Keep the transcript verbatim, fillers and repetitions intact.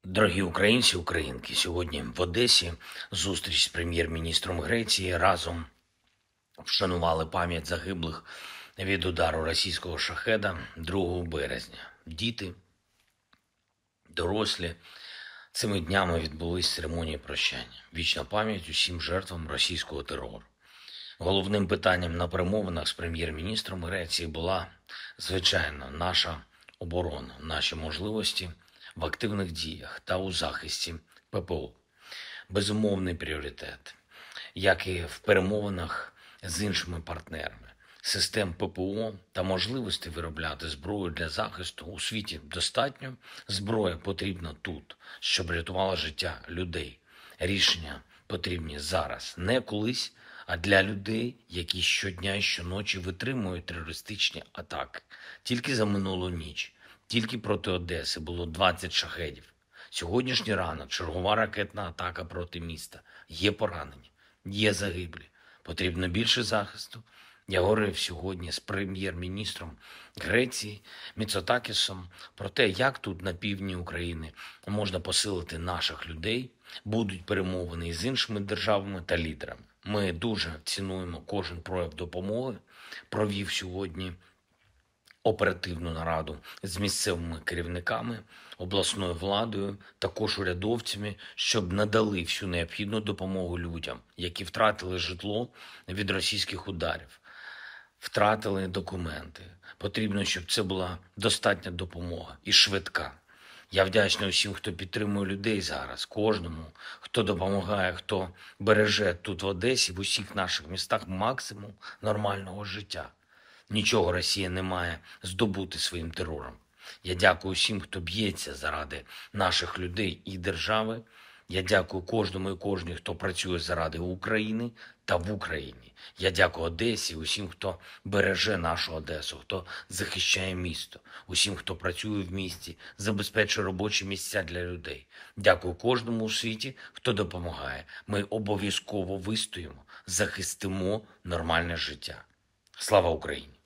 Дорогі українці, українки, сьогодні в Одесі зустріч з прем'єр-міністром Греції разом вшанували пам'ять загиблих від удару російського шахеда другого березня. Діти, дорослі. Цими днями відбулись церемонії прощання. Вічна пам'ять усім жертвам російського терору. Головним питанням на перемовинах з прем'єр-міністром Греції була, звичайно, наша оборона, наші можливості в активних діях та у захисті ППО. Безумовний пріоритет, як і в перемовинах з іншими партнерами. Систем ППО та можливості виробляти зброю для захисту у світі достатньо. Зброя потрібна тут, щоб рятувала життя людей. Рішення потрібні зараз, не колись, а для людей, які щодня і щоночі витримують терористичні атаки. Тільки за минулу ніч, тільки проти Одеси було двадцять шахедів. Сьогоднішній ранок чергова ракетна атака проти міста. Є поранені, є загиблі. Потрібно більше захисту. Я говорив сьогодні з прем'єр-міністром Греції Міцотакісом про те, як тут на півдні України можна посилити наших людей. Будуть перемовини з іншими державами та лідерами. Ми дуже цінуємо кожен прояв допомоги. Провів сьогодні оперативну нараду з місцевими керівниками, обласною владою, також урядовцями, щоб надали всю необхідну допомогу людям, які втратили житло від російських ударів, втратили документи. Потрібно, щоб це була достатня допомога і швидка. Я вдячний усім, хто підтримує людей зараз, кожному, хто допомагає, хто береже тут в Одесі, в усіх наших містах максимум нормального життя. Нічого Росія не має здобути своїм терором. Я дякую всім, хто б'ється заради наших людей і держави. Я дякую кожному і кожній, хто працює заради України та в Україні. Я дякую Одесі, усім, хто береже нашу Одесу, хто захищає місто, усім, хто працює в місті, забезпечує робочі місця для людей. Дякую кожному у світі, хто допомагає. Ми обов'язково вистоїмо, захистимо нормальне життя. Слава Україні!